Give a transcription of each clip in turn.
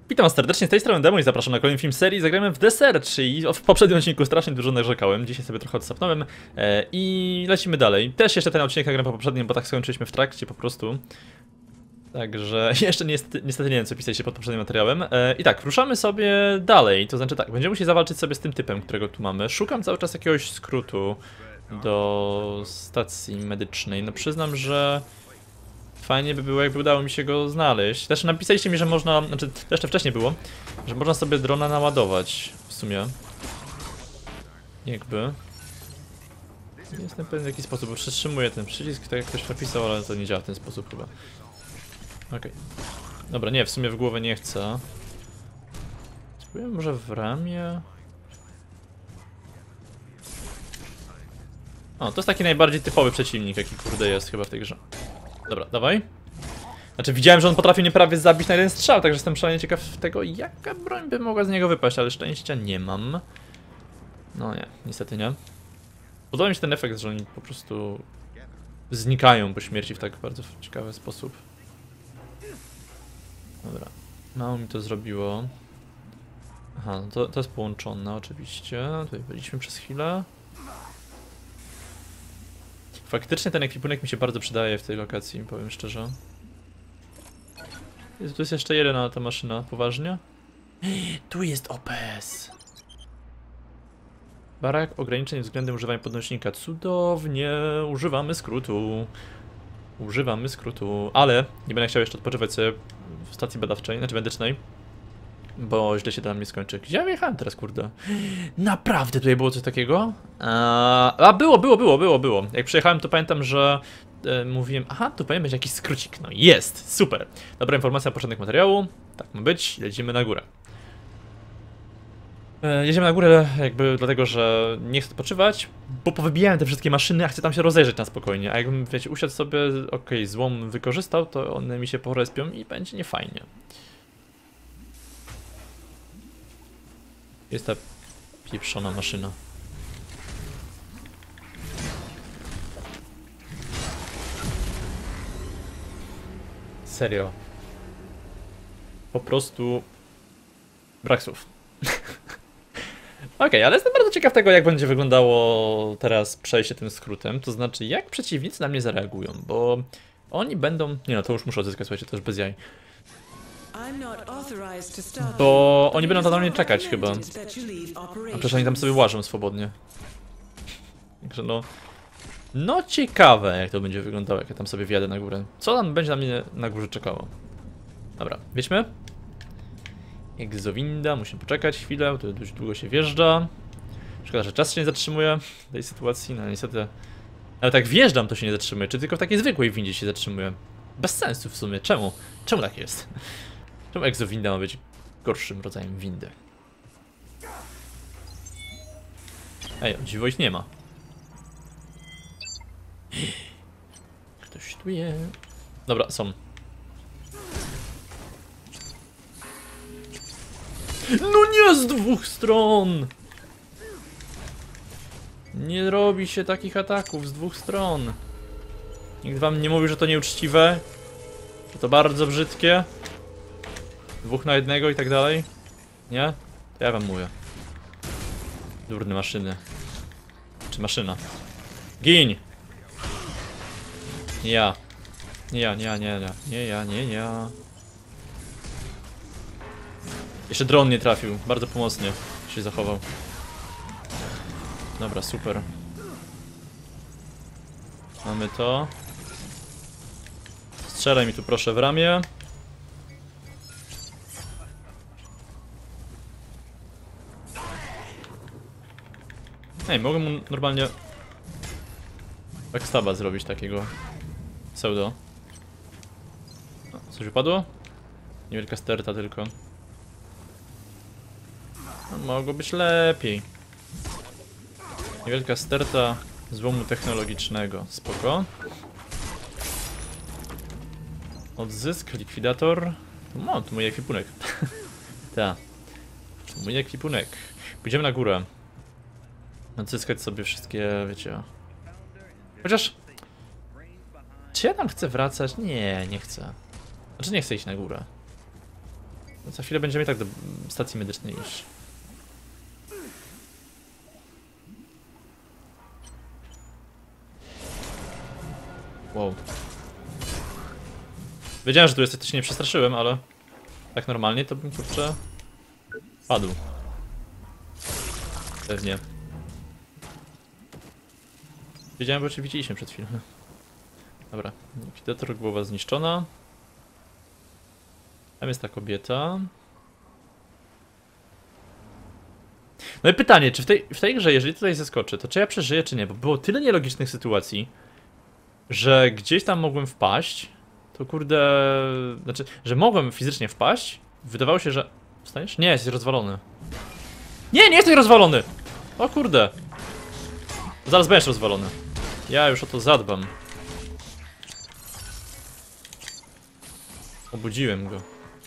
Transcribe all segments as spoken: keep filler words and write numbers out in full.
Witam was serdecznie, z tej strony Demo i zapraszam na kolejny film serii. Zagramy w The Search i w poprzednim odcinku strasznie dużo narzekałem. Dzisiaj sobie trochę odsapnąłem e, i lecimy dalej. Też jeszcze ten odcinek nagram po poprzednim, bo tak skończyliśmy w trakcie po prostu. Także jeszcze niestety, niestety nie wiem, co pisaliście pod poprzednim materiałem. E, I tak, ruszamy sobie dalej, to znaczy tak, będziemy musieli zawalczyć sobie z tym typem, którego tu mamy. Szukam cały czas jakiegoś skrótu do stacji medycznej. No przyznam, że fajnie by było, jakby udało mi się go znaleźć. Też napisaliście mi, że można, znaczy to jeszcze wcześniej było, że można sobie drona naładować w sumie. Jakby. Nie jestem pewien w jaki sposób, bo przytrzymuję ten przycisk, tak jak ktoś napisał, ale to nie działa w ten sposób chyba. Okej. Okay. Dobra, nie, w sumie w głowę nie chcę. Spróbuję może w ramię. O, to jest taki najbardziej typowy przeciwnik, jaki kurde jest chyba w tej grze. Dobra, dawaj. Znaczy widziałem, że on potrafi mnie prawie zabić na jeden strzał, także jestem szalenie ciekaw tego, jaka broń by mogła z niego wypaść, ale szczęścia nie mam. No nie, niestety nie. Podoba mi się ten efekt, że oni po prostu znikają po śmierci w tak bardzo ciekawy sposób. Dobra, mało mi to zrobiło. Aha, no to, to jest połączone oczywiście. Tutaj byliśmy przez chwilę. Faktycznie ten ekwipunek mi się bardzo przydaje w tej lokacji, powiem szczerze. Jest, tu jest jeszcze jedna ta maszyna, poważnie? Tu jest O P S! Barak ograniczeń względem używania podnośnika. Cudownie! Używamy skrótu. Używamy skrótu, ale nie będę chciał jeszcze odpoczywać sobie w stacji badawczej, znaczy medycznej. Bo źle się tam nie skończy. Gdzie ja jechałem teraz, kurde? Naprawdę tutaj było coś takiego? A, a było, było, było, było, było. Jak przyjechałem, to pamiętam, że e, mówiłem, aha, tu powinien być jakiś skrócik. No jest, super. Dobra informacja na początek materiału. Tak ma być, lecimy na górę. E, jedziemy na górę jakby dlatego, że nie chcę odpoczywać, bo powybijałem te wszystkie maszyny, a chcę tam się rozejrzeć na spokojnie. A jakbym, wiecie, usiadł sobie, okej, okay, złom wykorzystał, to one mi się porespią i będzie niefajnie. Jest ta pieprzona maszyna. Serio. Po prostu brak słów. Okej, okay, ale jestem bardzo ciekaw tego, jak będzie wyglądało teraz przejście tym skrótem. To znaczy, jak przeciwnicy na mnie zareagują, bo oni będą... Nie no, to już muszę odzyskać, słuchajcie, to już bez jaj. Bo oni będą na mnie czekać chyba. A przecież oni tam sobie łażą swobodnie. Także no... No ciekawe, jak to będzie wyglądało, jak ja tam sobie wjadę na górę. Co tam będzie na mnie na górze czekało? Dobra, wjedźmy. Egzowinda, musimy poczekać chwilę, to dość długo się wjeżdża. Szkoda, że czas się nie zatrzymuje w tej sytuacji, no niestety. Ale tak wjeżdżam, to się nie zatrzymuje, czy tylko w takiej zwykłej windzie się zatrzymuje? Bez sensu w sumie, czemu? Czemu tak jest? Czemu egzowinda ma być gorszym rodzajem windy? Ej, o dziwo ich nie ma. Ktoś tu jest. Dobra, są. No nie z dwóch stron! Nie robi się takich ataków z dwóch stron. Nikt wam nie mówi, że to nieuczciwe? Że to bardzo brzydkie? Dwóch na jednego i tak dalej? Nie? To ja wam mówię. Durne maszyny. Czy maszyna? Gin! Nie ja. Nie ja, nie ja, nie ja, nie ja, nie ja. Jeszcze dron nie trafił, bardzo pomocnie się zachował. Dobra, super. Mamy to. Strzelaj mi tu proszę w ramię. Ej, mogę mu normalnie backstaba zrobić takiego pseudo. O, coś wypadło? Niewielka sterta tylko. No, mogło być lepiej. Niewielka sterta złomu technologicznego. Spoko. Odzysk, likwidator. No, to mój ekwipunek. Ta. To mój ekwipunek. Pójdziemy na górę. Odzyskać sobie wszystkie, wiecie. Chociaż... Czy ja tam chcę wracać? Nie, nie chcę. Znaczy nie chcę iść na górę. Za chwilę będziemy i tak do stacji medycznej już. Wow. Wiedziałem, że tu jesteś, to się nie przestraszyłem, ale tak normalnie to bym kurczę padł. Pewnie. Wiedziałem, bo cię widzieliśmy przed chwilą. Dobra, likwidator, głowa zniszczona. Tam jest ta kobieta. No i pytanie, czy w tej, w tej grze, jeżeli tutaj zeskoczę, to czy ja przeżyję, czy nie? Bo było tyle nielogicznych sytuacji, że gdzieś tam mogłem wpaść. To kurde... Znaczy, że mogłem fizycznie wpaść. Wydawało się, że... Wstaniesz? Nie, jesteś rozwalony. Nie, nie jesteś rozwalony! O kurde. Zaraz będziesz rozwalony. Ja już o to zadbam. Obudziłem go.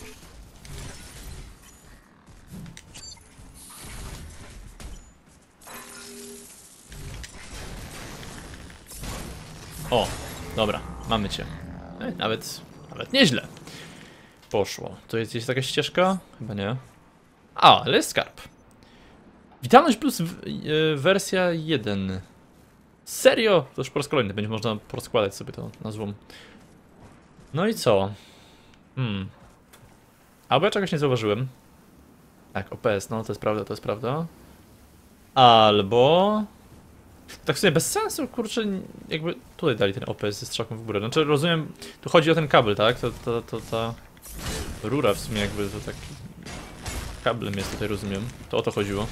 O, dobra, mamy cię. Ej, nawet, nawet nieźle. Poszło. To jest gdzieś jakaś ścieżka? Chyba nie. A, ale jest skarb. Witalność plus w, y, wersja jeden. Serio? To już po raz kolejny, będzie można porozkładać sobie to na złom. No i co? Hmm. Albo ja czegoś nie zauważyłem. Tak, O P S, no to jest prawda, to jest prawda. Albo... Tak sobie bez sensu, kurczę, jakby tutaj dali ten O P S ze strzałką w górę. Znaczy rozumiem, tu chodzi o ten kabel, tak? To, to, to ta rura w sumie jakby to tak... Kablem jest tutaj, rozumiem. To o to chodziło.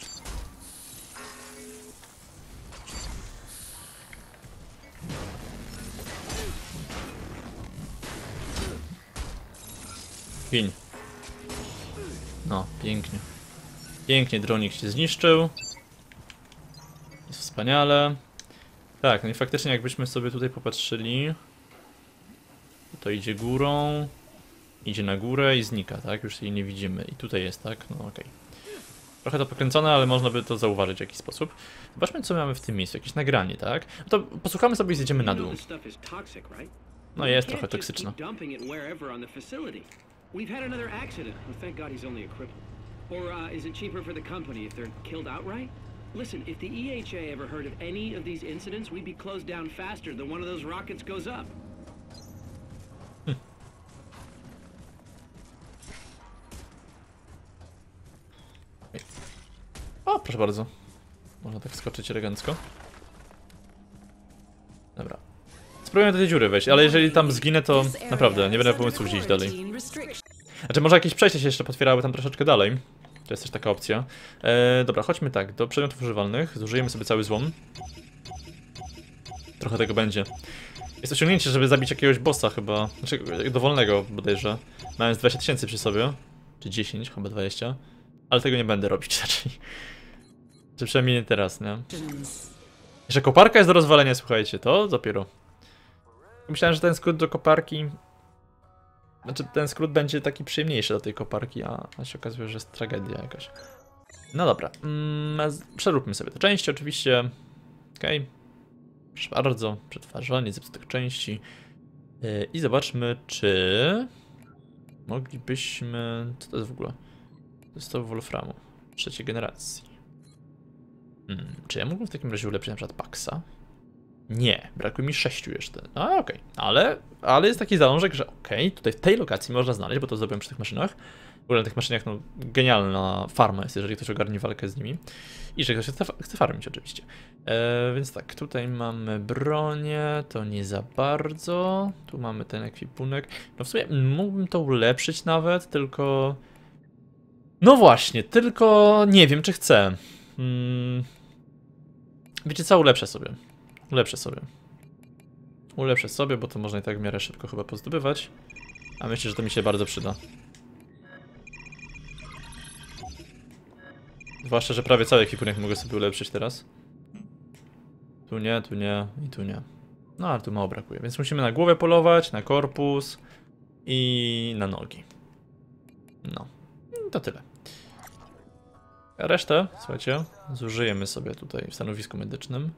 Gin. No, pięknie. Pięknie, dronik się zniszczył. Jest wspaniale. Tak, no i faktycznie jakbyśmy sobie tutaj popatrzyli, to idzie górą, idzie na górę i znika, tak? Już jej nie widzimy. I tutaj jest, tak? No okej. Okay. Trochę to pokręcone, ale można by to zauważyć w jakiś sposób. Zobaczmy, co mamy w tym miejscu. Jakieś nagranie, tak? No to posłuchamy sobie i zjedziemy na dół. No jest trochę toksyczna. We've had another accident. Well, thank God he's only a cripple. Or uh, is it cheaper for the company if they're killed outright? Listen, if the E H A ever heard of any of these incidents, we'd be closed down faster than one of those rockets goes up. Hm. O, proszę bardzo. Można tak skoczyć elegancko. Dobra. Spróbuję do tej dziury wejść, ale jeżeli tam zginę, to naprawdę nie będę pomysłu gdzieś dalej. Znaczy, może jakieś przejście się jeszcze potwierały tam troszeczkę dalej. To jest też taka opcja. Eee, dobra, chodźmy tak, do przedmiotów używalnych. Zużyjemy sobie cały złom. Trochę tego będzie. Jest osiągnięcie, żeby zabić jakiegoś bossa chyba. Znaczy, dowolnego bodajże. Mając dwadzieścia tysięcy przy sobie. Czy dziesięć, chyba dwadzieścia. Ale tego nie będę robić raczej. Czy przynajmniej nie teraz, nie? Jeszcze koparka jest do rozwalenia, słuchajcie, to dopiero. Myślałem, że ten skrót do koparki... Znaczy, ten skrót będzie taki przyjemniejszy do tej koparki, a, a się okazuje, że jest tragedia jakaś. No dobra, mm, przeróbmy sobie te części oczywiście. Okej. Okay. Proszę bardzo, przetwarzanie zepsutych części. Yy, I zobaczmy, czy... moglibyśmy... Co to jest w ogóle? To jest to Wolframu. Trzeciej generacji. Hmm, czy ja mógłbym w takim razie ulepszyć na przykład Paxa? Nie, brakuje mi sześciu jeszcze. A okej, okay. ale, ale jest taki zalążek, że okej, okay, tutaj w tej lokacji można znaleźć, bo to zrobiłem przy tych maszynach. W ogóle na tych maszynach, no, genialna farma jest, jeżeli ktoś ogarnie walkę z nimi. I że ktoś chce, chce farmić oczywiście. E, więc tak, tutaj mamy bronię, to nie za bardzo. Tu mamy ten ekwipunek. No w sumie mógłbym to ulepszyć nawet, tylko... No właśnie, tylko nie wiem, czy chcę. Hmm. Wiecie co, ulepszę sobie. Ulepszę sobie. Ulepszę sobie, bo to można i tak w miarę szybko chyba pozdobywać. A myślę, że to mi się bardzo przyda. Zwłaszcza, że prawie cały ekwipunek mogę sobie ulepszyć teraz. Tu nie, tu nie i tu nie. No ale tu mało brakuje, więc musimy na głowę polować, na korpus i na nogi. No, i to tyle. A resztę, słuchajcie, zużyjemy sobie tutaj w stanowisku medycznym.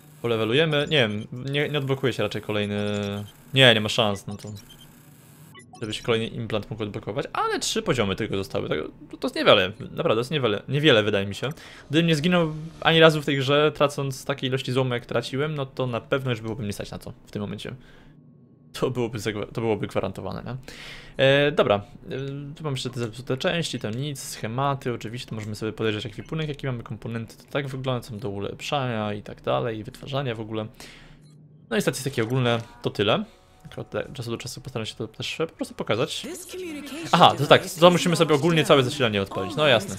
Polewelujemy. Nie wiem, nie, nie odblokuje się raczej kolejny... Nie, nie ma szans, no to... żeby się kolejny implant mógł odblokować, ale trzy poziomy tylko zostały. To, to jest niewiele, naprawdę, to jest niewiele, niewiele wydaje mi się. Gdybym nie zginął ani razu w tej grze, tracąc takiej ilości złomu jak traciłem, no to na pewno już byłoby mnie stać na to w tym momencie. To byłoby, to byłoby gwarantowane, nie? E, dobra, e, tu mam jeszcze te zepsute części, to nic, schematy, oczywiście to możemy sobie podejrzeć ekwipunek, jaki mamy komponenty, to tak wygląda, są do ulepszania i tak dalej, i wytwarzania w ogóle. No i statystyki ogólne to tyle. Od czasu do czasu postaram się to też po prostu pokazać. Aha, to tak, to musimy sobie ogólnie całe zasilanie odpalić, no jasne.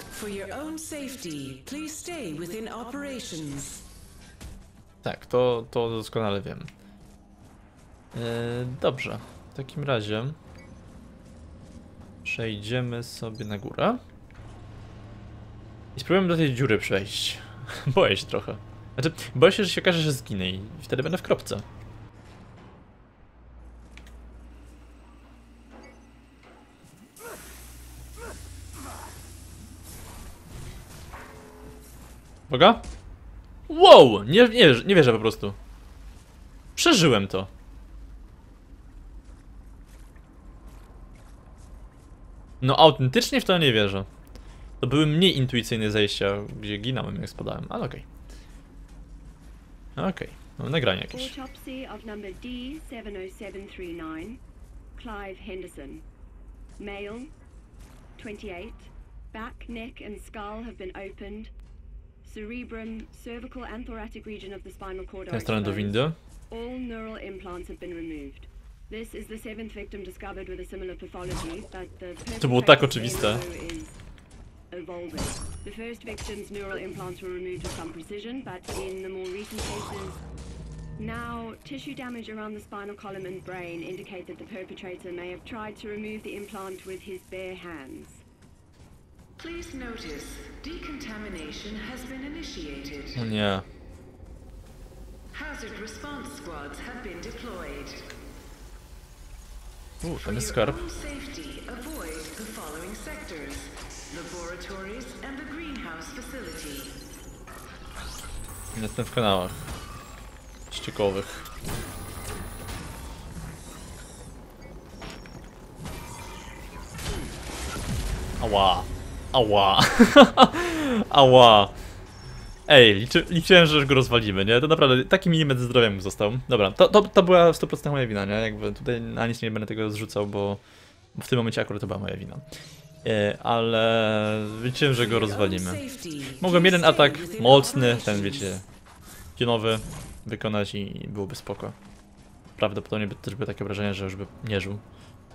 Tak, to, to doskonale wiem. Yy, dobrze, w takim razie przejdziemy sobie na górę i spróbujemy do tej dziury przejść. Boję się trochę. Znaczy, boję się, że się okaże, że zginę i wtedy będę w kropce. Uwaga! Wow! Nie, nie, nie wierzę po prostu. Przeżyłem to. No autentycznie w to nie wierzę. To były mniej intuicyjne zejścia, gdzie ginąłem jak spadałem, ale okej. Okay. Okej, okay. Mamy nagranie jakieś. Autopsy of number D seven oh seven three nine, Clive Henderson. Male, twenty-eight. Back, neck and skull have been opened. Cerebrum, cervical and thoracic region of the spinal cord are Tę do windy. All neural implants have been removed. This is the seventh victim discovered with a similar pathology, but the To było tak oczywiste. Evolving. The first victim's neural implants were removed with some precision, but in the more recent cases, now tissue damage around the spinal column and brain indicate that the perpetrator may have tried to remove the implant with his bare hands. Please notice, decontamination has been initiated. O nie. Hazard response squads have been deployed. Uuu, ten jest skarb. Safety, avoid the following sectors: laboratories and the greenhouse facility. Jestem w kanałach ściekowych. Ała. Ała. Ała. Ej, liczy, liczyłem, że już go rozwalimy, nie? To naprawdę taki milimetr zdrowia mu został. Dobra, to, to, to była sto procent moja wina, nie? Jakby tutaj na nic nie będę tego zrzucał, bo, bo w tym momencie akurat to była moja wina. E, ale liczyłem, że go rozwalimy. Mogłem jeden atak mocny, ten wiecie, pionowy, wykonać i byłoby spoko. Prawdopodobnie by też były takie wrażenie, że już by nie żył.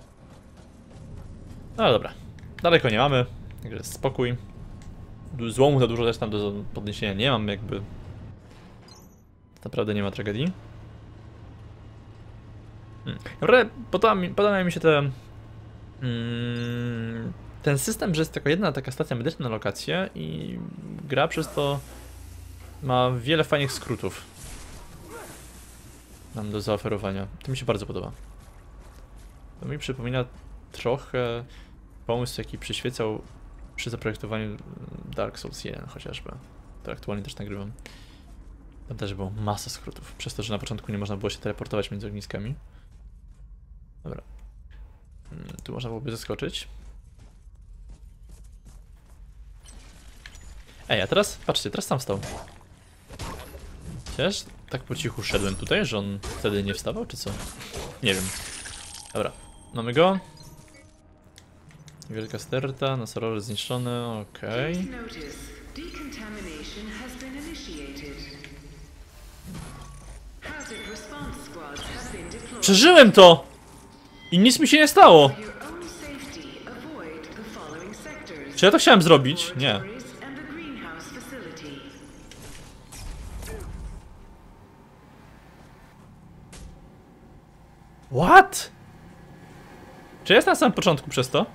No dobra, daleko nie mamy, także jest spokój. Złomu za dużo też tam do podniesienia nie mam, jakby. Naprawdę nie ma tragedii. Hmm. Naprawdę podoba mi, podoba mi się te, mm, ten system, że jest tylko jedna taka stacja medyczna na lokację i gra przez to ma wiele fajnych skrótów nam do zaoferowania. To mi się bardzo podoba. To mi przypomina trochę pomysł, jaki przyświecał przy zaprojektowaniu Dark Souls jeden chociażby. To aktualnie też nagrywam. Tam też było masa skrótów, przez to, że na początku nie można było się teleportować między ogniskami. Dobra. Tu można byłoby zaskoczyć. Ej, a teraz, patrzcie, teraz sam wstał. Chociaż tak po cichu szedłem tutaj, że on wtedy nie wstawał, czy co? Nie wiem. Dobra, mamy go. Wielka sterta, nosorożec zniszczony, okej. Okay. Przeżyłem to! I nic mi się nie stało! Czy ja to chciałem zrobić? Nie. What? Czy jest na samym początku przez to?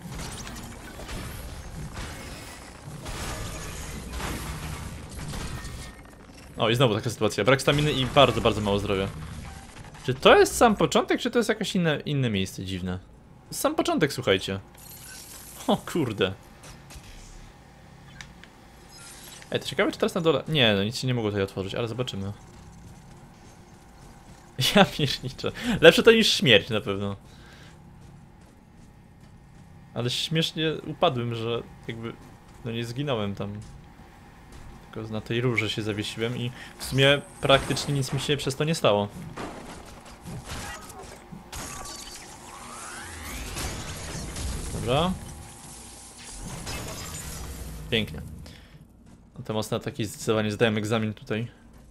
O, i znowu taka sytuacja. Brak staminy i bardzo, bardzo mało zdrowia. Czy to jest sam początek, czy to jest jakieś inne, inne miejsce dziwne? Sam początek, słuchajcie. O kurde. Ej, to ciekawe, czy teraz na dole... Nie, no nic się nie mogło tutaj otworzyć, ale zobaczymy. Ja pierniczę. Lepsze to niż śmierć na pewno. Ale śmiesznie upadłem, że jakby, no nie zginąłem tam. Tylko na tej rurze się zawiesiłem i w sumie praktycznie nic mi się przez to nie stało. Dobra. Pięknie. No te mocne ataki zdecydowanie zdają egzamin tutaj.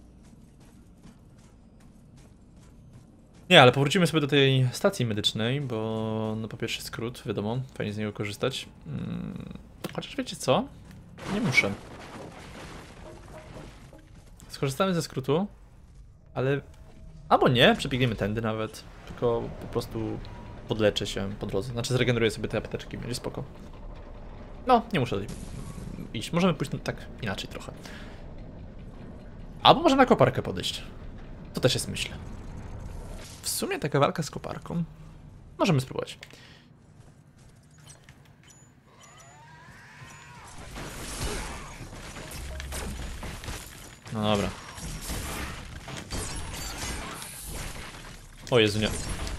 Nie, ale powrócimy sobie do tej stacji medycznej, bo no po pierwsze skrót, wiadomo, fajnie z niego korzystać. Hmm, chociaż wiecie co? Nie muszę. Skorzystamy ze skrótu, ale... Albo nie, przebiegniemy tędy nawet, tylko po prostu podleczę się po drodze. Znaczy zregeneruję sobie te apteczki, będzie spoko. No, nie muszę iść, możemy pójść tak inaczej trochę. Albo może na koparkę podejść. To też jest myśl. W sumie taka walka z koparką. Możemy spróbować. No dobra. O Jezu, nie.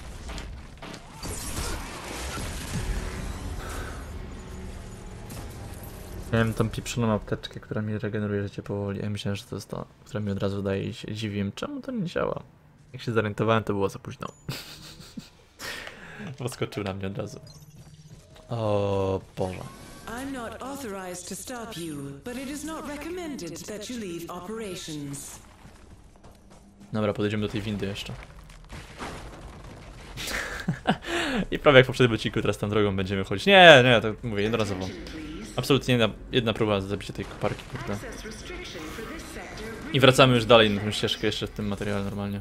Miałem tą pieprzoną apteczkę, która mi regeneruje życie powoli. Ja myślałem, że to jest ta, która mi od razu daje i się dziwiłem, czemu to nie działa. Jak się zorientowałem, to było za późno. Podskoczył na mnie od razu. O Boże. I'm not authorized to stop you, but it is not recommended that you leave operations. Dobra, podejdziemy do tej windy jeszcze. I prawie jak w poprzednim odcinku, teraz tą drogą będziemy chodzić. Nie, nie, to mówię jednorazowo. Absolutnie jedna, jedna próba zabicia tej koparki, kurde. I wracamy już dalej na tą ścieżkę jeszcze w tym materiale normalnie.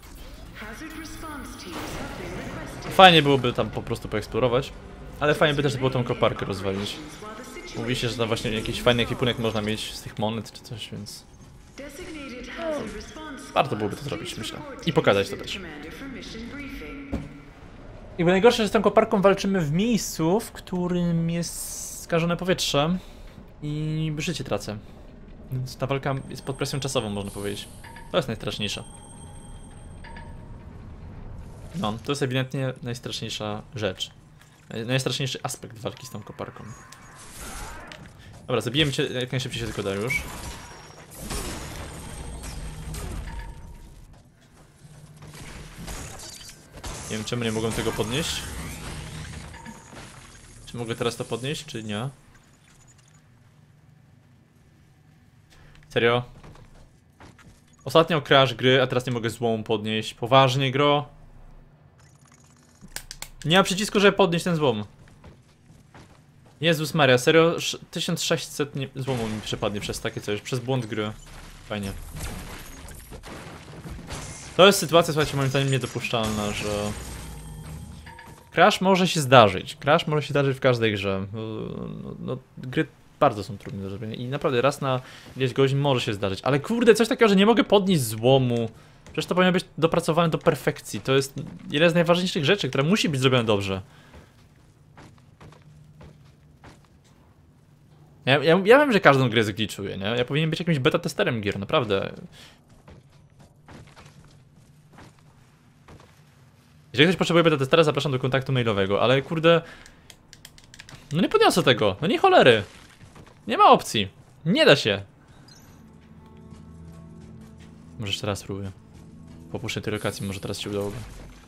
Fajnie byłoby tam po prostu poeksplorować, ale fajnie by też było tą koparkę rozwalić. Mówi się, że tam właśnie jakiś fajny ekwipunek można mieć z tych monet czy coś, więc... No, warto byłoby to zrobić, myślę. I pokazać to też. I bo najgorsze, że z tą koparką walczymy w miejscu, w którym jest skażone powietrze i życie tracę. Więc ta walka jest pod presją czasową, można powiedzieć. To jest najstraszniejsze. No, to jest ewidentnie najstraszniejsza rzecz. Najstraszniejszy aspekt walki z tą koparką. Dobra, zabijemy cię jak najszybciej się tylko da już. Nie wiem, czemu nie mogłem tego podnieść. Czy mogę teraz to podnieść, czy nie? Serio? Ostatnio crash gry, a teraz nie mogę złomu podnieść. Poważnie, gro? Nie ma przycisku, żeby podnieść ten złom. Jezus Maria, serio? tysiąc sześćset nie... złomu mi przepadnie przez takie coś, przez błąd gry. Fajnie. To jest sytuacja, słuchajcie, moim zdaniem niedopuszczalna, że... Crash może się zdarzyć. Crash może się zdarzyć w każdej grze. No, no, no, gry bardzo są trudne do zrobienia i naprawdę raz na ileś godzin może się zdarzyć. Ale kurde, coś takiego, że nie mogę podnieść złomu. Przecież to powinno być dopracowane do perfekcji. To jest jedna z najważniejszych rzeczy, która musi być zrobiona dobrze. Ja, ja, ja wiem, że każdą grę zgliczuję, nie? Ja powinien być jakimś beta testerem gier, naprawdę. Jeżeli ktoś potrzebuje beta testera, zapraszam do kontaktu mailowego, ale kurde... No nie podniosę tego, no nie cholery. Nie ma opcji. Nie da się. Może jeszcze raz spróbuję. Po opuszczeniu tej lokacji może teraz się udałoby.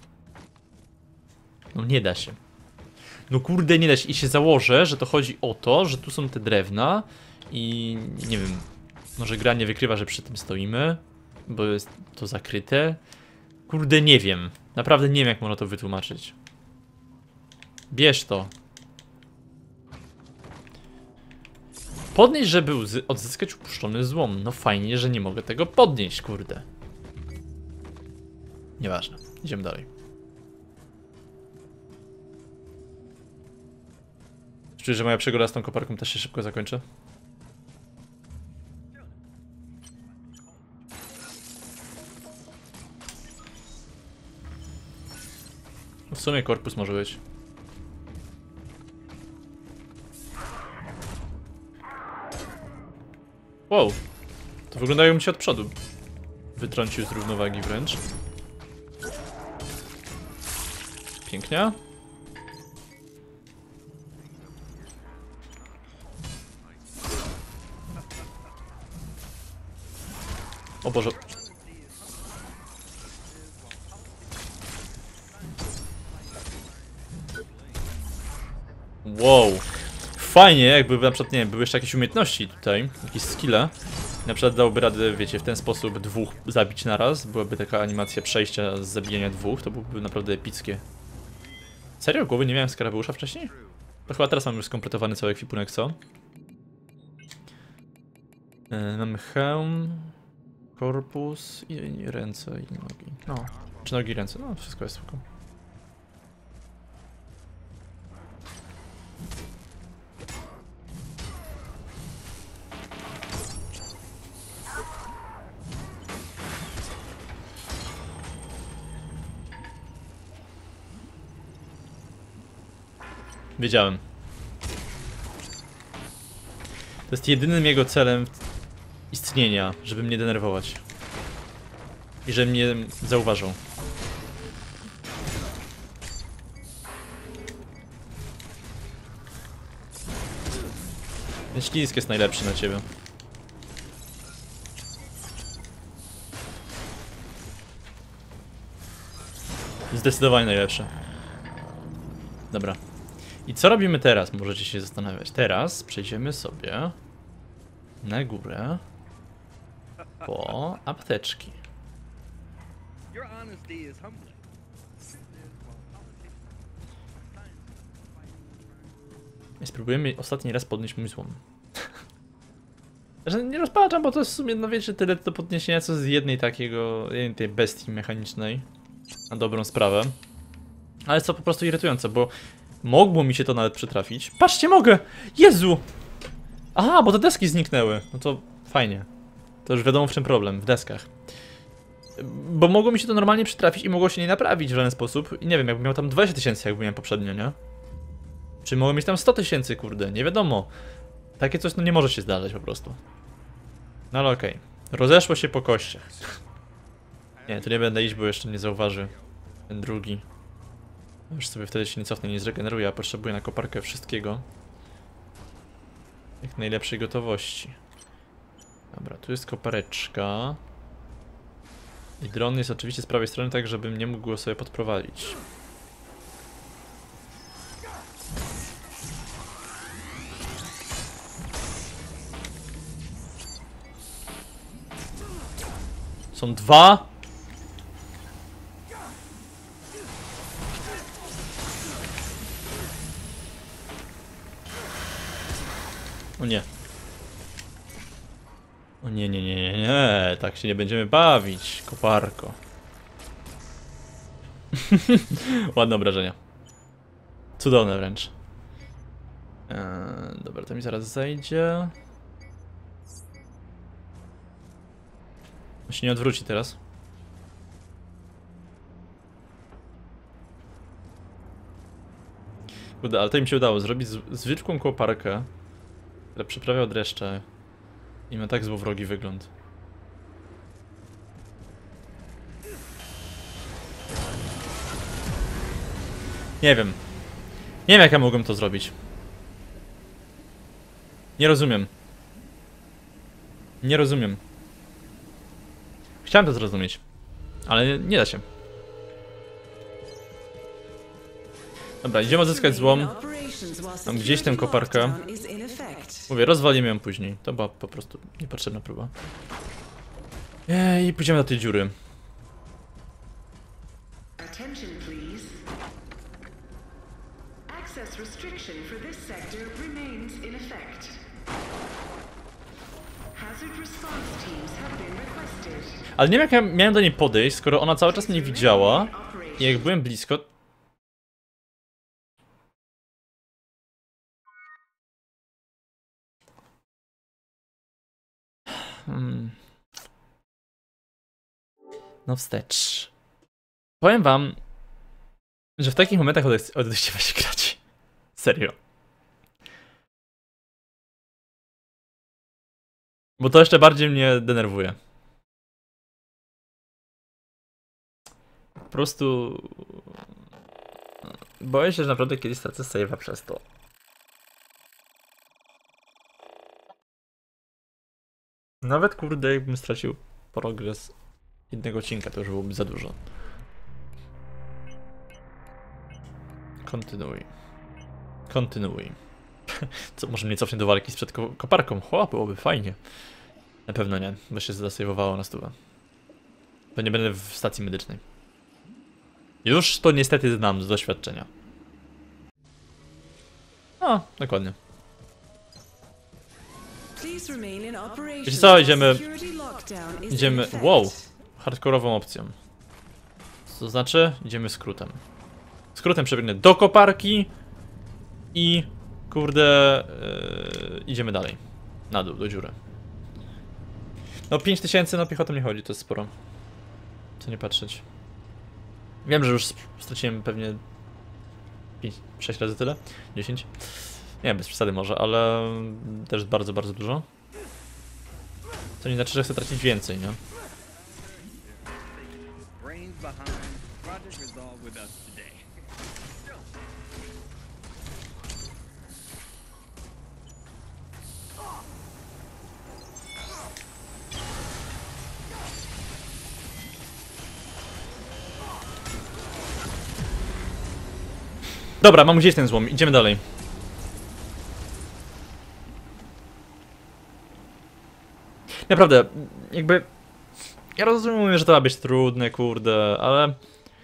No nie da się. No kurde, nie da się. I się założę, że to chodzi o to, że tu są te drewna i nie wiem, może gra nie wykrywa, że przy tym stoimy, bo jest to zakryte. Kurde, nie wiem. Naprawdę nie wiem, jak można to wytłumaczyć. Bierz to. Podnieść, żeby odzyskać upuszczony złom. No fajnie, że nie mogę tego podnieść, kurde. Nieważne. Idziemy dalej. Czuję, że moja przygoda z tą koparką też się szybko zakończy. W sumie korpus może być. Wow. To wygląda, jakbym się od przodu wytrącił z równowagi wręcz. Pięknie. O Boże. Wow. Fajnie, jakby na przykład, nie wiem, były jeszcze jakieś umiejętności tutaj, jakieś skille. Na przykład dałoby radę, wiecie, w ten sposób dwóch zabić naraz. Byłaby taka animacja przejścia z zabijania dwóch, to byłoby naprawdę epickie. Serio? Głowy nie miałem skarabeusza wcześniej? To chyba teraz mam już skompletowany cały ekwipunek, co? Yy, mamy hełm, korpus i, i ręce i nogi. No, czy nogi i ręce? No, wszystko jest spoko. Wiedziałem. To jest jedynym jego celem istnienia, żeby mnie denerwować. I że mnie zauważą. Ten ślisk jest najlepszy na ciebie. Zdecydowanie najlepszy. Dobra. I co robimy teraz? Możecie się zastanawiać. Teraz przejdziemy sobie na górę po apteczki. I spróbujemy ostatni raz podnieść mój złom. Że nie rozpaczam, bo to jest w sumie, no wiecie, tyle do podniesienia, co z jednej takiego, jednej tej bestii mechanicznej. Na dobrą sprawę. Ale co po prostu irytujące, bo mogło mi się to nawet przytrafić. Patrzcie, mogę! Jezu! Aha, bo te deski zniknęły. No to fajnie. To już wiadomo, w czym problem, w deskach. Bo mogło mi się to normalnie przytrafić i mogło się nie naprawić w żaden sposób. I nie wiem, jakbym miał tam dwadzieścia tysięcy, jakby miałem poprzednio, nie? Czy mogło mieć tam sto tysięcy, kurde, nie wiadomo. Takie coś no nie może się zdarzać po prostu. No ale okej. Okay. Rozeszło się po kościach. Nie, tu nie będę iść, bo jeszcze nie zauważy ten drugi. Już sobie wtedy się nie cofnę, nie zregeneruje, a potrzebuję na koparkę wszystkiego. Jak najlepszej gotowości. Dobra, tu jest kopareczka. I dron jest oczywiście z prawej strony, tak żebym nie mógł go sobie podprowadzić. Są dwa. O nie. O nie, nie, nie, nie, nie. Tak się nie będziemy bawić, koparko. Ładne obrażenia. Cudowne wręcz. Eee, dobra, to mi zaraz zejdzie. On się nie odwróci teraz. Kurde, ale to im się udało zrobić zwykłą koparkę, która przyprawia dreszcze i ma tak złowrogi wygląd. Nie wiem. Nie wiem, jak ja mogłem to zrobić. Nie rozumiem. Nie rozumiem. Chciałem to zrozumieć, ale nie da się. Dobra, idziemy odzyskać złom. Mam gdzieś tę koparkę. Mówię, rozwalimy ją później. To była po prostu niepotrzebna próba. I pójdziemy do tej dziury. Attention, please. Access restriction for this sector remains in effect. Hazard response teams have been requested. Ale nie wiem, jak ja miałem do niej podejść, skoro ona cały czas mnie widziała i jak byłem blisko. Hmm. No wstecz. Powiem wam, że w takich momentach odechciewa się grać. Serio. Bo to jeszcze bardziej mnie denerwuje. Po prostu... Boję się, że naprawdę kiedyś stracę save'a przez to. Nawet kurde, jakbym stracił progres jednego odcinka, to już byłoby za dużo. Kontynuuj. Kontynuuj. Co, może mnie cofnie do walki sprzed ko koparką? Ho, byłoby fajnie. Na pewno nie, bo się zasejwowało na stówę. Bo nie będę w stacji medycznej. Już to niestety znam z doświadczenia. O, dokładnie. Wiecie co, idziemy... Idziemy... Wow! Hardkorową opcją. To znaczy, idziemy skrótem. Skrótem przebiegnę do koparki i... Kurde... Yy, idziemy dalej. Na dół, do dziury. No pięć tysięcy na piechotę nie chodzi, to jest sporo. Co nie patrzeć. Wiem, że już straciłem pewnie pięć, sześć razy tyle, dziesięć. Nie, bez przesady może, ale też bardzo, bardzo dużo. To nie znaczy, że chcę tracić więcej, nie? Dobra, mam gdzieś ten złom, idziemy dalej. Naprawdę, jakby... Ja rozumiem, że to ma być trudne, kurde, ale...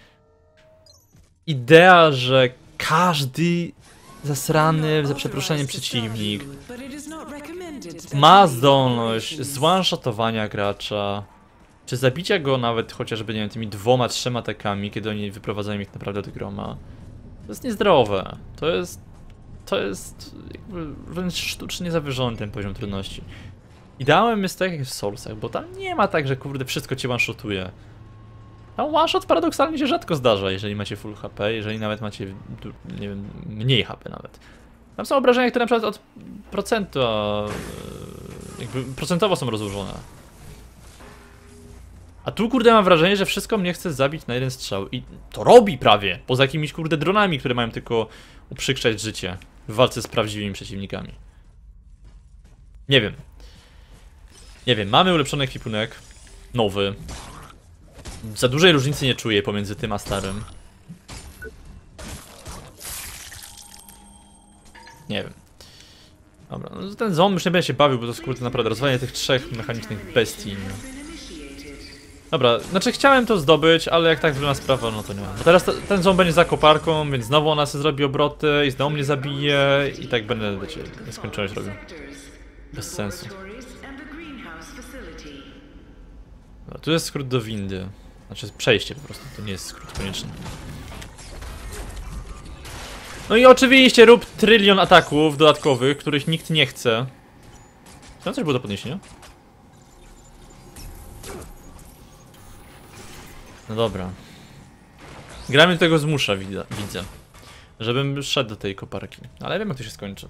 Idea, że każdy zasrany, za przeproszeniem, przeciwnik ma zdolność zone-shotowania gracza, czy zabicia go nawet chociażby, nie wiem, tymi dwoma, trzema atakami, kiedy oni wyprowadzają ich naprawdę do groma. To jest niezdrowe. To jest... To jest... jakby wręcz sztucznie zawyżony ten poziom trudności. Ideałem jest tak jak w Soulsach, bo tam nie ma tak, że kurde wszystko cię one-shotuje. Tam one-shot paradoksalnie się rzadko zdarza, jeżeli macie full H P, jeżeli nawet macie, nie wiem, mniej H P nawet. Tam są obrażenia, które na przykład od procentu, jakby procentowo są rozłożone. A tu kurde mam wrażenie, że wszystko mnie chce zabić na jeden strzał i to robi prawie, poza jakimiś kurde dronami, które mają tylko uprzykrzać życie w walce z prawdziwymi przeciwnikami. Nie wiem. Nie wiem, mamy ulepszony ekwipunek, nowy. Za dużej różnicy nie czuję pomiędzy tym a starym. Nie wiem. Dobra, no ten zombie już nie będzie się bawił, bo to jest kurde naprawdę rozwalenie tych trzech mechanicznych bestii. No. Dobra, znaczy chciałem to zdobyć, ale jak tak wygląda sprawa, no to nie. Bo teraz to, ten zombie będzie za koparką, więc znowu ona sobie zrobi obroty i znowu mnie zabije i tak będę, wiecie, nieskończoność robił. Bez sensu. Dobra, tu jest skrót do windy. Znaczy przejście po prostu, to nie jest skrót konieczny. No i oczywiście rób trylion ataków dodatkowych, których nikt nie chce. Tam coś było do podniesienia? No dobra. Gra mnie do tego zmusza, widzę, widzę. Żebym szedł do tej koparki. Ale wiem, jak to się skończy.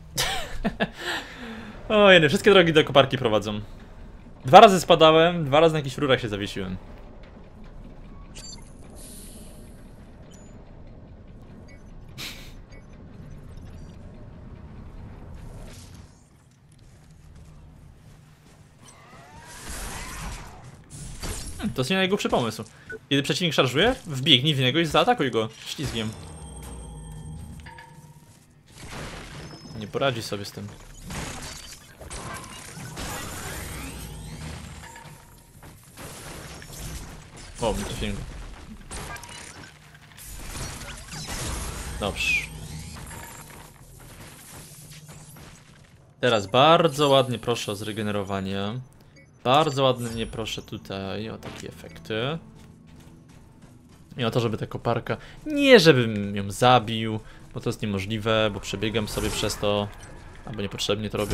O jedy, wszystkie drogi do koparki prowadzą. Dwa razy spadałem, dwa razy na jakichś rurach się zawiesiłem. Hmm, to jest nie najgłupszy pomysł. Kiedy przeciwnik szarżuje, wbiegnij w niego i zaatakuj go ślizgiem. Nie poradzi sobie z tym. O, nie trafiłem go. Dobrze. Teraz bardzo ładnie proszę o zregenerowanie. Bardzo ładnie proszę tutaj o takie efekty. I o to, żeby ta koparka... Nie, żebym ją zabił, bo to jest niemożliwe, bo przebiegam sobie przez to. Albo niepotrzebnie to robię.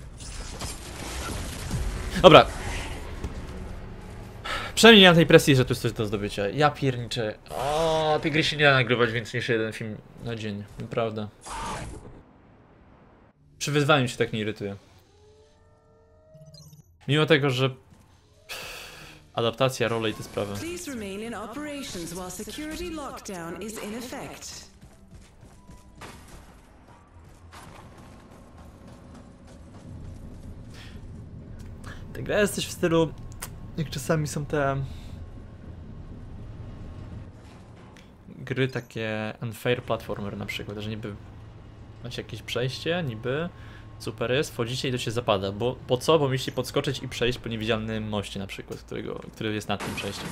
Dobra. Przynajmniej nie mam tej presji, że tu jest coś do zdobycia. Ja pierniczę. O, tej gry się nie da nagrywać więcej niż jeden film na dzień. Naprawdę. Przy wyzwaniu się tak nie irytuję. Mimo tego, że adaptacja, role i te sprawy. Ta gra jest coś w stylu... Jak czasami są te gry takie unfair platformer na przykład, że niby macie jakieś przejście, niby super jest, wchodzicie i to się zapada, bo po co? Bo musicie podskoczyć i przejść po niewidzialnym moście na przykład, którego, który jest nad tym przejściem.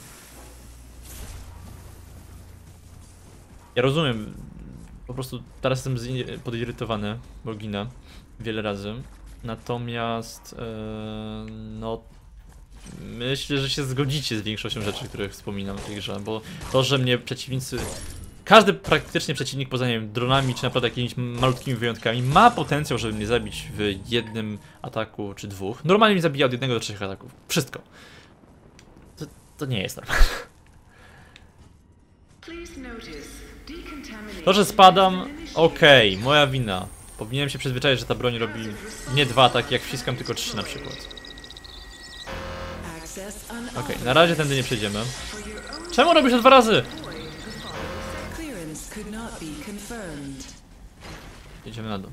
Ja rozumiem, po prostu teraz jestem podirytowany, bo ginę wiele razy, natomiast yy, no myślę, że się zgodzicie z większością rzeczy, które wspominam w tej grze, bo to, że mnie przeciwnicy, każdy praktycznie przeciwnik poza, nie wiem, dronami czy naprawdę jakimiś malutkimi wyjątkami ma potencjał, żeby mnie zabić w jednym ataku czy dwóch. Normalnie mnie zabija od jednego do trzech ataków. Wszystko. To, to nie jest normalne. To, że spadam, okej, okay, moja wina. Powinienem się przyzwyczaić, że ta broń robi nie dwa ataki, jak wciskam, tylko trzy na przykład. Okej, okay, na razie tędy nie przejdziemy. Czemu robisz to dwa razy? Jedziemy na dół.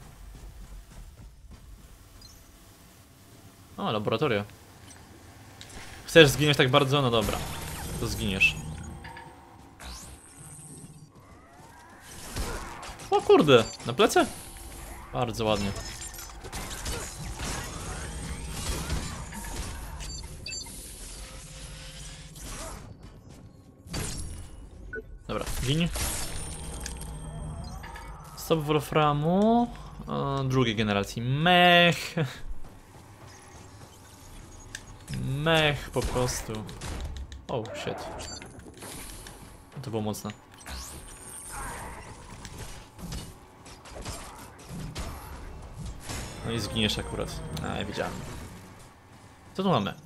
O, laboratoria. Chcesz zginąć tak bardzo? No dobra. To zginiesz. O kurde, na plecy? Bardzo ładnie. Dobra, gin. Stop Wolframu. O, drugiej generacji. Mech. Mech po prostu. Oh shit. To było mocne. No i zginiesz akurat. A, ja wiedziałem. Co tu mamy?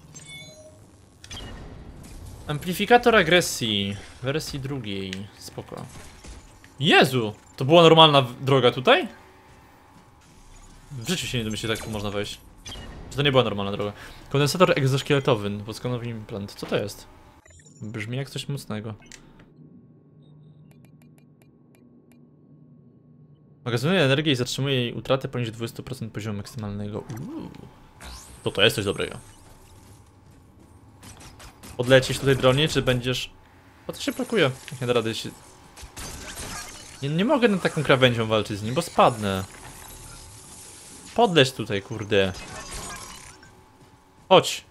Amplifikator agresji. W wersji drugiej. Spoko. Jezu! To była normalna droga tutaj? W życiu się nie domyślę, tak tu można wejść. Czy to nie była normalna droga? Kondensator egzoszkieletowy. Woskonowy implant. Co to jest? Brzmi jak coś mocnego. Magazynuje energię i zatrzymuje jej utratę poniżej dwudziestu procent poziomu maksymalnego. Uuu. To to jest coś dobrego. Odlecisz tutaj dronie, czy będziesz... O, to się blokuje. Nie da rady się... Nie, nie mogę nad taką krawędzią walczyć z nim, bo spadnę. Podleć tutaj, kurde. Chodź.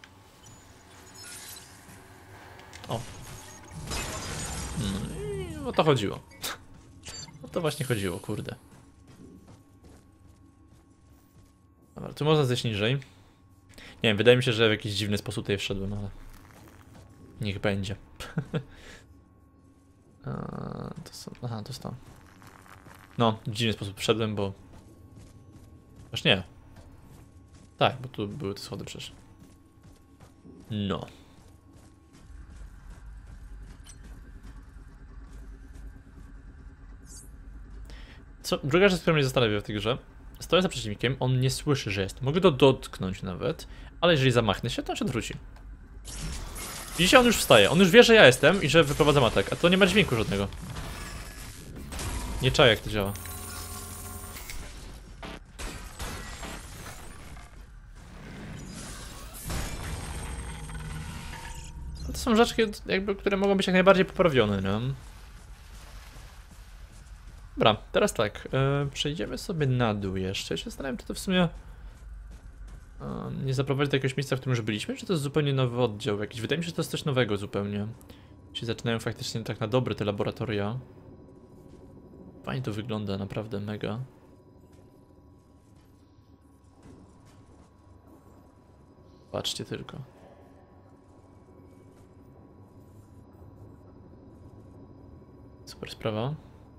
O. No i o to chodziło. O to właśnie chodziło, kurde. Dobra, tu można zejść niżej. Nie wiem, wydaje mi się, że w jakiś dziwny sposób tutaj wszedłem, ale... Niech będzie. A, to są... Aha, to jest to. No, w dziwny sposób wszedłem, bo... Aż nie. Tak, bo tu były te schody przecież. No. Co? Druga rzecz, która mnie zastanawia w tej grze. Stoję za przeciwnikiem, on nie słyszy, że jest. Mogę to dotknąć nawet, ale jeżeli zamachnę się, to on się odwróci. Widzicie, on już wstaje. On już wie, że ja jestem i że wyprowadzam atak, a to nie ma dźwięku żadnego. Nie czaję, jak to działa. To są rzeczy, jakby, które mogą być jak najbardziej poprawione, nie? Dobra, teraz tak, yy, przejdziemy sobie na dół jeszcze. Ja się zastanawiam, czy to w sumie yy, nie zaprowadzi do jakiegoś miejsca, w którym już byliśmy, czy to jest zupełnie nowy oddział jakiś. Wydaje mi się, że to jest coś nowego zupełnie. Czyli zaczynają faktycznie tak na dobre te laboratoria. Fajnie to wygląda, naprawdę mega. Patrzcie tylko. Super sprawa.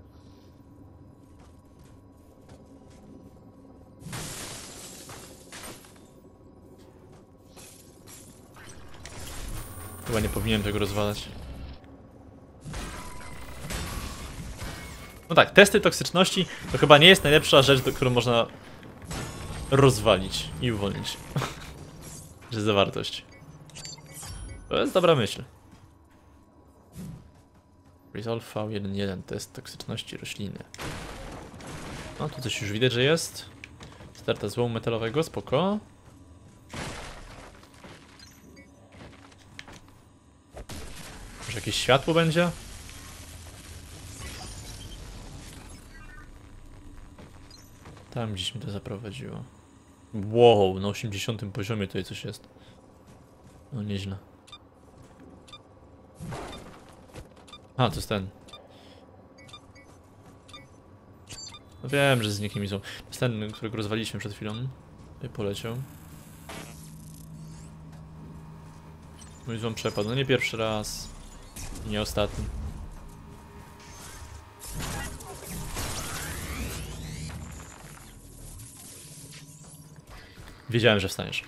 Chyba nie powinienem tego rozwalać. No tak, testy toksyczności to chyba nie jest najlepsza rzecz, do którą można rozwalić i uwolnić. Że zawartość. To jest dobra myśl. Resolve V jeden jeden, test toksyczności rośliny. No tu coś już widać, że jest. Sterta złomu metalowego, spoko. Może jakieś światło będzie? Tam gdzieś mi to zaprowadziło. Wow, na osiemdziesiątym poziomie tutaj coś jest. No nieźle. A, to jest ten. No wiem, że z nikimi są. To jest ten, którego rozwaliliśmy przed chwilą. Tutaj poleciał. Mój złom przepadł. No nie pierwszy raz. Nie ostatni. Wiedziałem, że wstaniesz.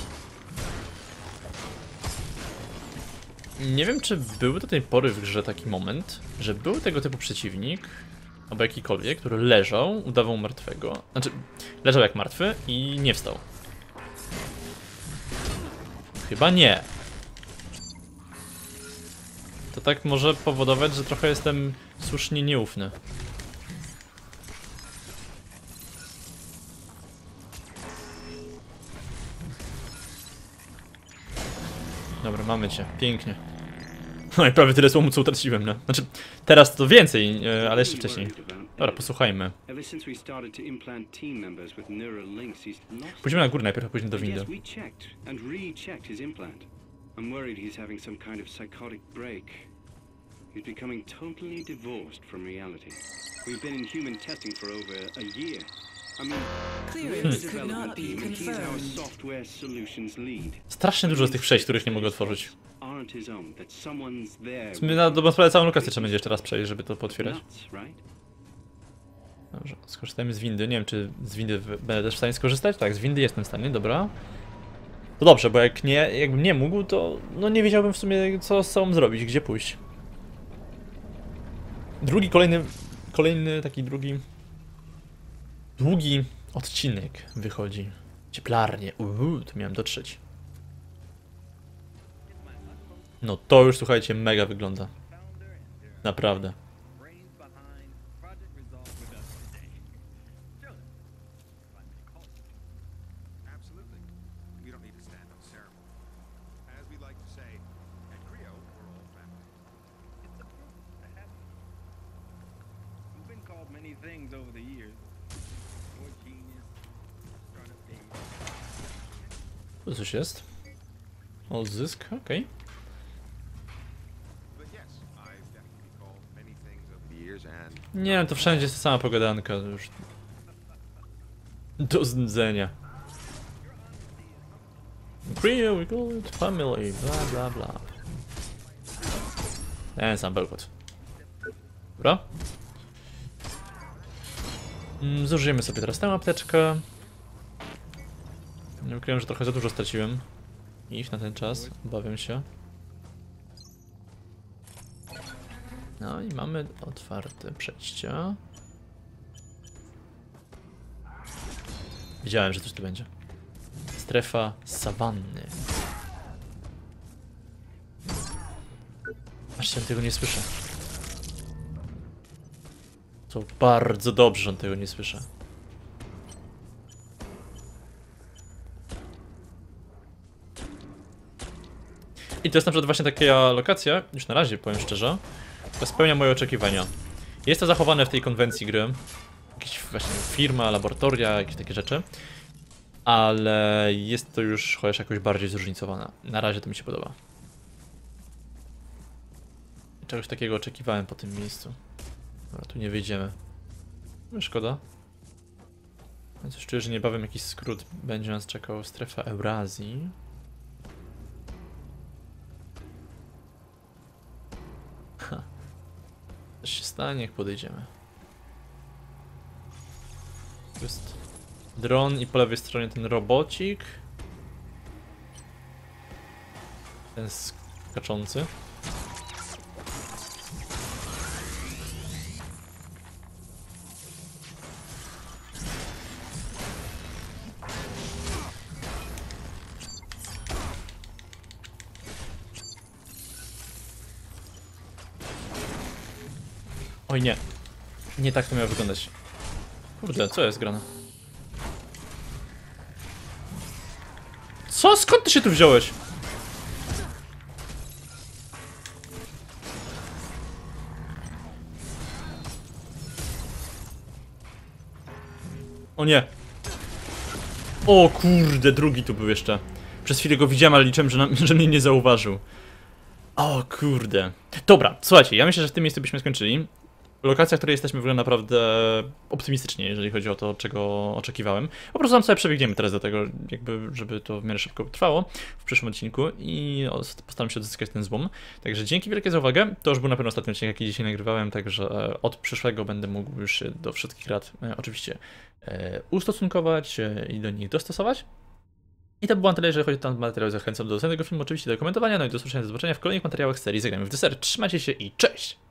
Nie wiem, czy był do tej pory w grze taki moment, że był tego typu przeciwnik, albo jakikolwiek, który leżał, udawał martwego. Znaczy, leżał jak martwy i nie wstał. Chyba nie. To tak może powodować, że trochę jestem słusznie nieufny. Dobra, mamy cię. Pięknie. No i prawie tyle słomu, co utraciłem, no. Znaczy, teraz to więcej, ale jeszcze wcześniej. Dobra, posłuchajmy. Pójdźmy na górę najpierw, a później do windy. I'm worried he's having some kind of psychotic break. He's becoming totally divorced from reality. We've been in human testing for over a year. I mean, Clearance could not be he's our confirmed. software solutions lead. Strasznie dużo z tych przejść, których nie mogę otworzyć. Aren't his own, that someone's there. W sumie na dobrą sprawę całą lokację trzeba będzie jeszcze raz przejść, żeby to potwierać. Nuts, right? Dobrze, skorzystajmy z windy. Nie wiem, czy z windy będę też w stanie skorzystać. Tak, z windy jestem w stanie, dobra. To dobrze, bo jak nie, jakbym nie mógł, to no nie wiedziałbym w sumie, co z sobą zrobić, gdzie pójść. Drugi, kolejny, kolejny taki drugi, długi odcinek wychodzi. Cieplarnie, uuu, tu miałem dotrzeć. No to już, słuchajcie, mega wygląda. Naprawdę. Tu coś jest. Odzysk, okej. Nie wiem, to wszędzie jest ta sama pogadanka już. Do znudzenia. Creo, we call it family, bla bla bla. Ten sam bełkot. Dobra. Mm, zużyjemy sobie teraz tę apteczkę. Nie ukrywam, że trochę za dużo straciłem ich na ten czas, obawiam się. No i mamy otwarte przejścia. Wiedziałem, że coś tu będzie. Strefa sawanny. Aż ja tego nie słyszę. To bardzo dobrze, że on tego nie słyszę. I to jest na przykład właśnie taka lokacja, już na razie powiem szczerze, to spełnia moje oczekiwania. Jest to zachowane w tej konwencji gry. Jakieś właśnie firma, laboratoria, jakieś takie rzeczy. Ale jest to już chociaż jakoś bardziej zróżnicowane. Na razie to mi się podoba. Czegoś takiego oczekiwałem po tym miejscu. Dobra, tu nie wyjdziemy. No szkoda. Więc już czuję, że niebawem jakiś skrót będzie nas czekał. Strefa Eurazji. Ha. Coś się stanie, jak podejdziemy. Tu jest dron i po lewej stronie ten robocik. Ten skaczący. Oj nie. Nie tak to miało wyglądać. Kurde, co jest grane? Co? Skąd ty się tu wziąłeś? O nie. O kurde, drugi tu był jeszcze. Przez chwilę go widziałem, ale liczyłem, że, na, że mnie nie zauważył. O kurde. Dobra, słuchajcie, ja myślę, że w tym miejscu byśmy skończyli. Lokacja, w której jesteśmy, wygląda naprawdę optymistycznie, jeżeli chodzi o to, czego oczekiwałem. Po prostu tam sobie przebiegniemy teraz do tego, jakby, żeby to w miarę szybko trwało w przyszłym odcinku i postaram się odzyskać ten złom. Także dzięki wielkie za uwagę. To już był na pewno ostatni odcinek, jaki dzisiaj nagrywałem, także od przyszłego będę mógł już się do wszystkich rad e, oczywiście e, ustosunkować e, i do nich dostosować. I to było na tyle, jeżeli chodzi o ten materiał. Zachęcam do oceny tego filmu, oczywiście do komentowania, no i do usłyszenia, do zobaczenia w kolejnych materiałach z serii Zagrajmy w deser. Trzymajcie się i cześć!